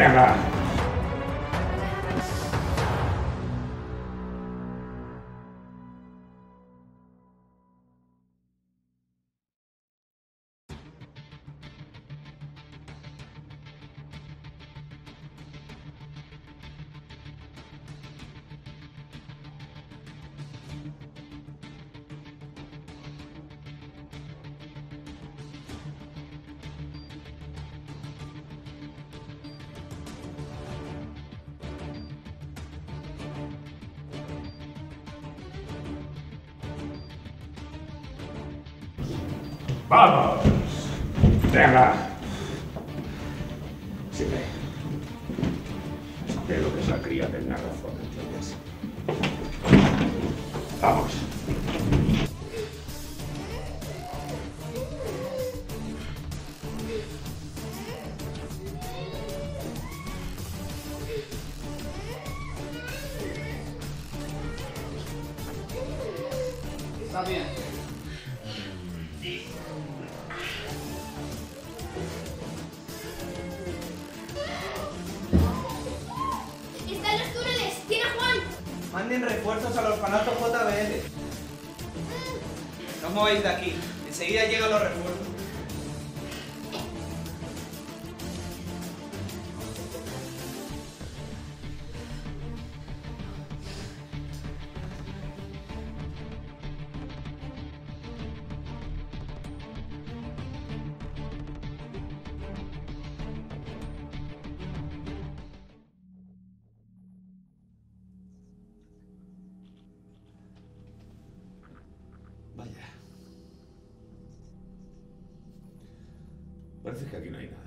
Venga. ¡Vamos! Venga. Sigue. Espero que esa cría tenga razón, ¿entiendes? Vamos. Está bien. ¡Está en los túneles! ¡Tiene a Juan! Manden refuerzos al orfanato JBL. No os mováis de aquí. Enseguida llegan los refuerzos. Vaya. Parece que aquí no hay nada.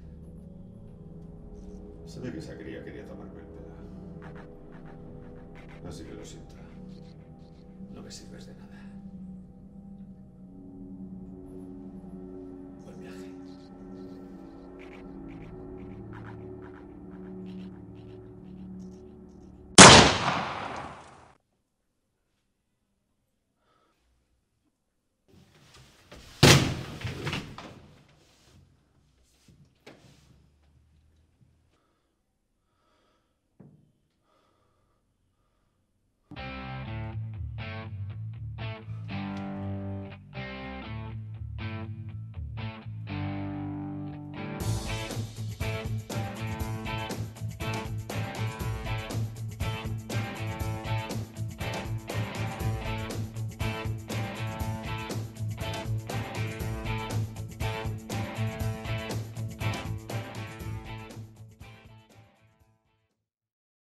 Se ve que esa cría quería tomarme el pelo. Así que lo siento. No me sirves de nada.